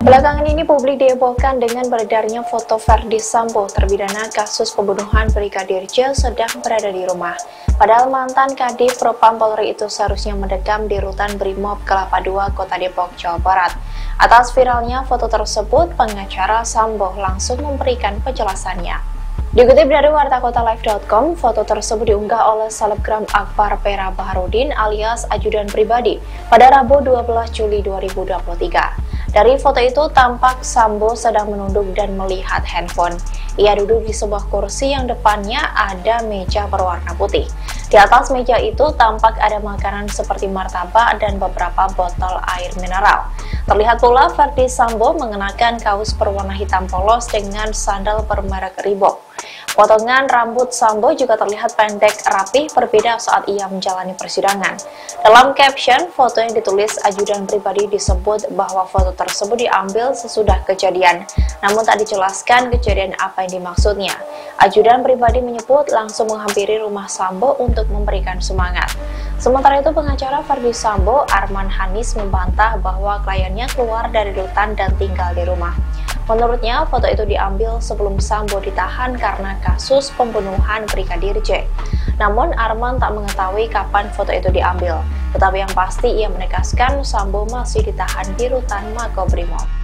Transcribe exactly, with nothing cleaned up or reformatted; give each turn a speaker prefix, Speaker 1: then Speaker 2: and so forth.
Speaker 1: Belakangan ini publik dihebohkan dengan beredarnya foto Verdi Sambo, terpidana kasus pembunuhan Brigadir J, sedang berada di rumah. Padahal mantan Kadif Propam Polri itu seharusnya mendekam di rutan Brimob Kelapa dua, Kota Depok, Jawa Barat. Atas viralnya foto tersebut, pengacara Sambo langsung memberikan penjelasannya. Dikutip dari warta kota live dot com, foto tersebut diunggah oleh selebgram Akbar Pera Baharudin alias ajudan pribadi pada Rabu dua belas Juli dua ribu dua puluh tiga. Dari foto itu tampak Sambo sedang menunduk dan melihat handphone. Ia duduk di sebuah kursi yang depannya ada meja berwarna putih. Di atas meja itu tampak ada makanan seperti martabak dan beberapa botol air mineral. Terlihat pula Verdi Sambo mengenakan kaos berwarna hitam polos dengan sandal bermerek Reebok. Potongan rambut Sambo juga terlihat pendek rapih, berbeda saat ia menjalani persidangan. Dalam caption, foto yang ditulis ajudan pribadi disebut bahwa foto tersebut diambil sesudah kejadian, namun tak dijelaskan kejadian apa yang dimaksudnya. Ajudan pribadi menyebut langsung menghampiri rumah Sambo untuk memberikan semangat. Sementara itu, pengacara Verdi Sambo, Arman Hanis, membantah bahwa kliennya keluar dari rutan dan tinggal di rumah. Menurutnya, foto itu diambil sebelum Sambo ditahan karena kasus pembunuhan Brigadir J. Namun, Arman tak mengetahui kapan foto itu diambil. Tetapi yang pasti ia menegaskan Sambo masih ditahan di rutan Makobrimob.